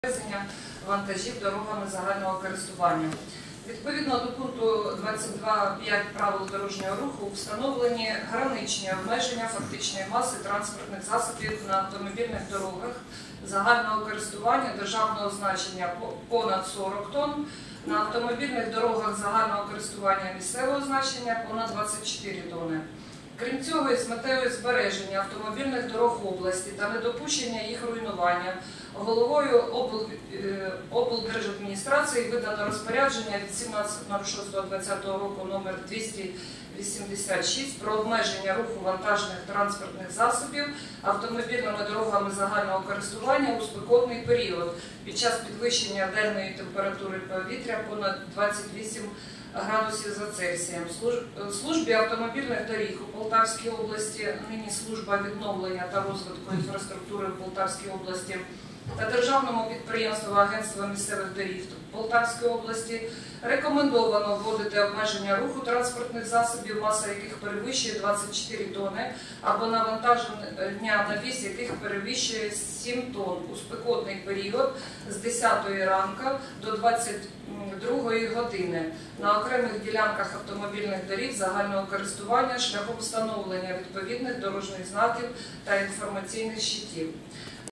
перевезення вантажів дорогами загального користування. Відповідно до пункту 22.5 правил дорожнього руху встановлені граничні обмеження фактичної маси транспортних засобів на автомобільних дорогах загального користування державного значення понад 40 тонн, на автомобільних дорогах загального користування місцевого значення понад 24 тонни. Крім цього, з метою збереження автомобільних дорог області та недопущення їх руйнування, головою облдержадміністрації видано розпорядження від 17.06.2020 року номер 286 про обмеження руху вантажних транспортних засобів автомобільними дорогами загального користування у спекотний період під час підвищення денної температури повітря понад 28 градусів за Цельсієм. Службі автомобільних доріг у Полтавській області, нині служба відновлення та розвитку інфраструктури в Полтавській області, та державному підприємству Агентства місцевих доріг Полтавської області рекомендовано вводити обмеження руху транспортних засобів, маса яких перевищує 24 тонни, або навантаження на віз яких перевищує 7 тонн у спекотний період з 10 ранку до 22 години на окремих ділянках автомобільних доріг загального користування шляхом встановлення відповідних дорожніх знаків та інформаційних щитів.